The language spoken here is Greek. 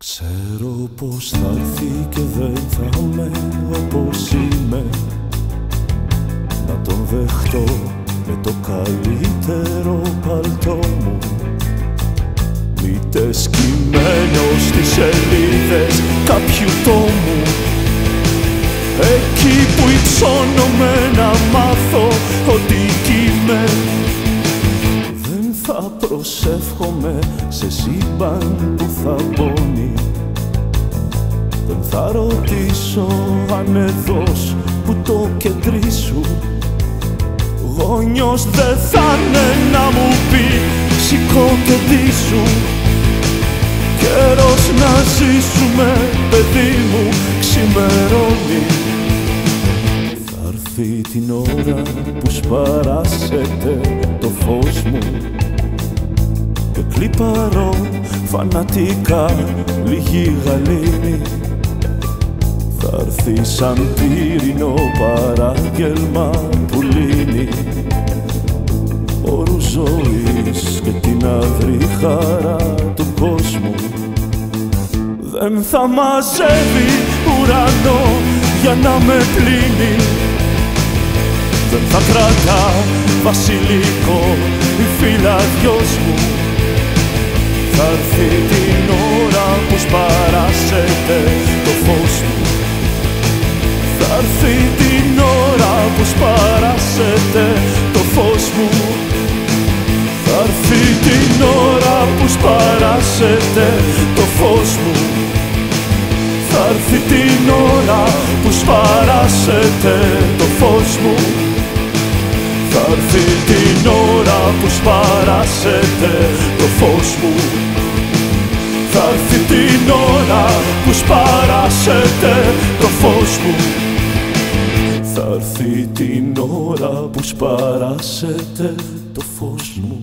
Ξέρω πως θα έρθει και δεν θα είμαι όπως είμαι. Να τον δεχτώ με το καλύτερο παλτό μου, μήτε σκυμμένο στις σελίδες κάποιου τόμου. Εκεί που υψώνομαι να μάθω ότι κι είμαι. Δεν θα προσεύχομαι σε σύμπαν που θα πόνει. Δεν θα ρωτήσω αν εδώς που το κεντρί σου γόνιος δεν θα είναι να μου πει σηκώ και ντύσου. Καιρός να ζήσουμε παιδί μου ξημερώνει. Θα έρθει την ώρα που σπαράσετε το φως μου και κλιπαρώ φανατικά λίγη γαλήνη. Θα έρθει σαν πύρινο παράγγελμα που λύνει όρους ζωής και την αδρή χαρά του κόσμου. Δεν θα μαζεύει ουρανό για να με πλύνει. Δεν θα κρατά βασιλικό η φυλαδιός μου. Θα έρθει την ώρα που σπαράσετε το φως μου. Θα έρθει την ώρα που σπαράσετε το φως μου. Θα έρθει την ώρα που σπαράσετε το φως μου. Θα έρθει την ώρα που σπαράσετε το φως μου. Θα έρθει την ώρα που σπαράσετε το φως μου. Θα έρθει την ώρα που σπαράσετε το φως μου. Θα έρθει την ώρα που σπαράσετε το φως μου.